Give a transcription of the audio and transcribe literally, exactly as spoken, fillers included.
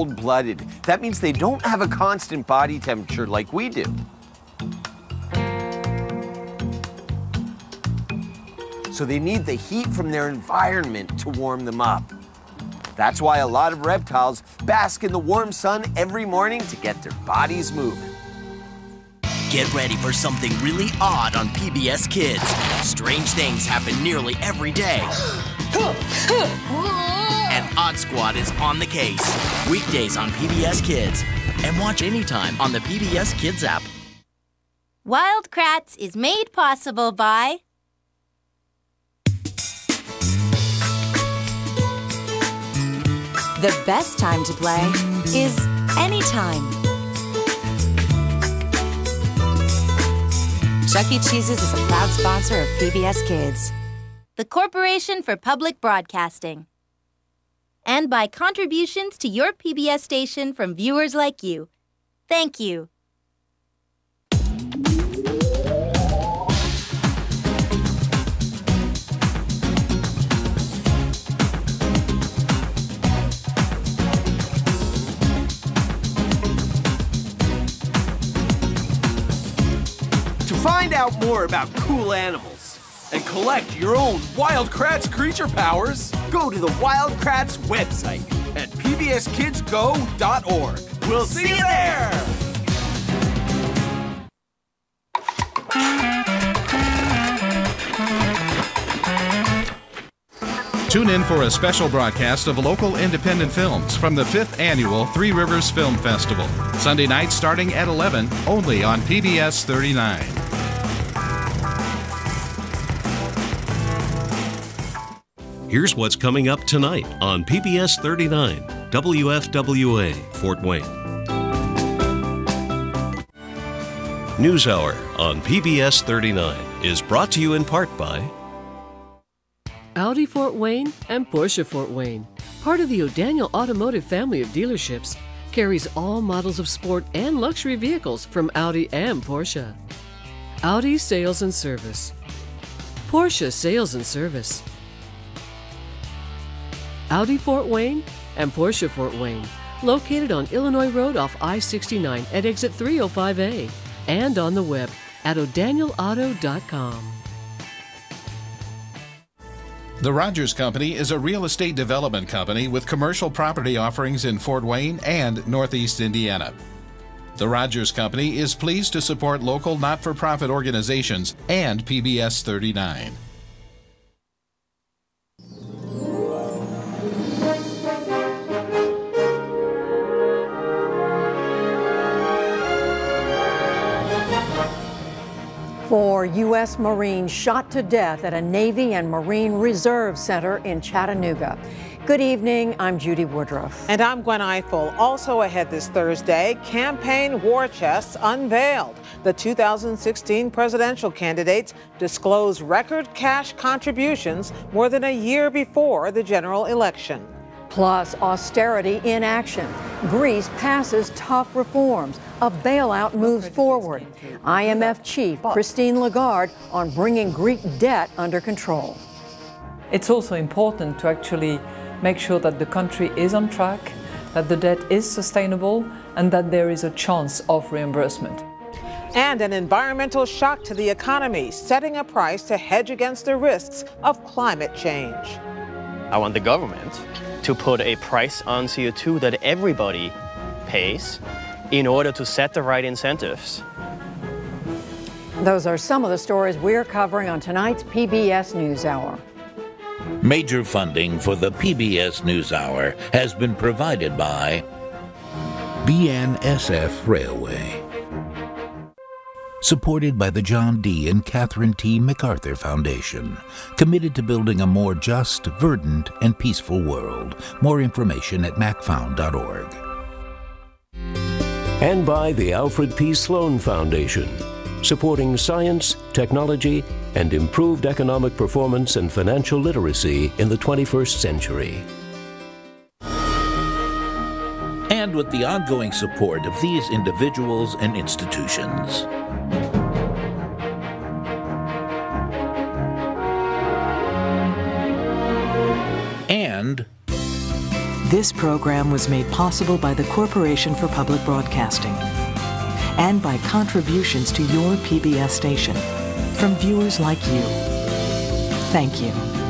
cold-blooded. That means they don't have a constant body temperature like we do. So they need the heat from their environment to warm them up. That's why a lot of reptiles bask in the warm sun every morning to get their bodies moving. Get ready for something really odd on P B S Kids. Strange things happen nearly every day. And Odd Squad is on the case. Weekdays on P B S Kids. And watch anytime on the P B S Kids app. Wild Kratts is made possible by... The best time to play is anytime. Chuck E. Cheese's is a proud sponsor of P B S Kids. The Corporation for Public Broadcasting. And by contributions to your P B S station from viewers like you. Thank you. Find out more about cool animals and collect your own Wild Kratts creature powers. Go to the Wild Kratts website at P B S kids go dot org. We'll see you there! Tune in for a special broadcast of local independent films from the fifth Annual Three Rivers Film Festival. Sunday night starting at eleven, only on P B S thirty-nine. Here's what's coming up tonight on P B S thirty-nine, W F W A Fort Wayne. NewsHour on P B S thirty-nine is brought to you in part by Audi Fort Wayne and Porsche Fort Wayne, part of the O'Daniel Automotive family of dealerships, carries all models of sport and luxury vehicles from Audi and Porsche. Audi Sales and Service. Porsche Sales and Service. Audi Fort Wayne and Porsche Fort Wayne, located on Illinois Road off I sixty-nine at exit three oh five A, and on the web at o'daniel auto dot com. The Rogers Company is a real estate development company with commercial property offerings in Fort Wayne and Northeast Indiana. The Rogers Company is pleased to support local not-for-profit organizations and P B S thirty-nine. Four U S Marines shot to death at a Navy and Marine Reserve Center in Chattanooga. Good evening, I'm Judy Woodruff. And I'm Gwen Eiffel. Also ahead this Thursday, campaign war chests unveiled. The two thousand sixteen presidential candidates disclose record cash contributions more than a year before the general election. Plus, austerity in action. Greece passes tough reforms. A bailout moves forward. I M F chief Christine Lagarde on bringing Greek debt under control. It's also important to actually make sure that the country is on track, that the debt is sustainable, and that there is a chance of reimbursement. And an environmental shock to the economy, setting a price to hedge against the risks of climate change. I want the government to put a price on C O two that everybody pays in order to set the right incentives. Those are some of the stories we're covering on tonight's P B S NewsHour. Major funding for the P B S NewsHour has been provided by B N S F Railway. Supported by the John D. and Catherine T. MacArthur Foundation, committed to building a more just, verdant, and peaceful world. More information at mac found dot org. and by the Alfred P. Sloan Foundation, supporting science, technology, and improved economic performance and financial literacy in the twenty-first century. And with the ongoing support of these individuals and institutions. And This program was made possible by the Corporation for Public Broadcasting and by contributions to your P B S station from viewers like you. Thank you.